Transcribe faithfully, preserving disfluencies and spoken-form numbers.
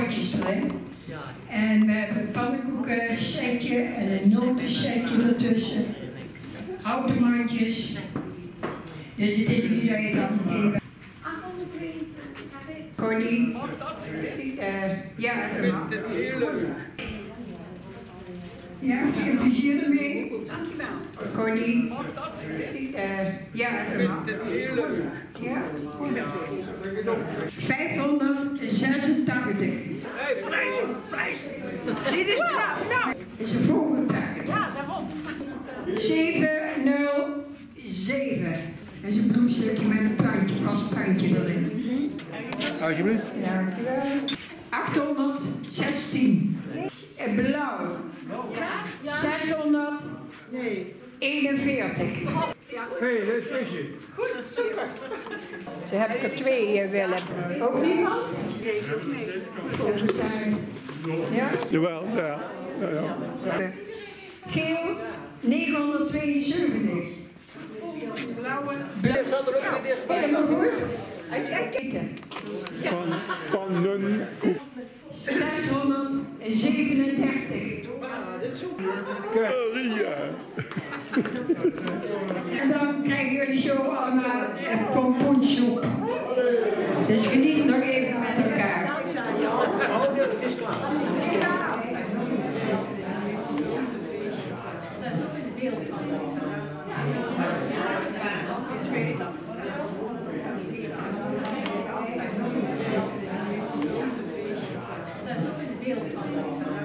broodjes erin. En we hebben een pannenkoekensetje en een notensetje ertussen. Houten mandjes. Dus het is niet dat je dat meteen... Connie? Uh, ja, dat mag. Ja, veel plezier ermee. Dankjewel. Connie? Uh, ja, dat mag. Ja. vijfhonderdzesentachtig. Hé, prijzen, prijzen. Dit is nou, nou. Dat is de volgende taart. Ja, daarom. zeven nul zeven. Dat is een bloemstukje met een plantje, vast plantje erin. Alsjeblieft. Dankjewel. achthonderdzestien. En blauw. zeshonderdeenenveertig. Hé, hey, dat is Chrisje. Goed, super. Ze heb ik er twee uh, willen. Ook niemand? Nee, ook niet. Ja? Jawel, ja. Ja, ja. Geel negenhonderdtweeënzeventig. Blauwe. Blauw. Helemaal goed. Pan, pannen. zeshonderdzevenendertig. Maria. En dan krijgen jullie zo allemaal een pompoensoep. Dus geniet nog even met elkaar. Het is klaar. Het is klaar. Dat is een beeld van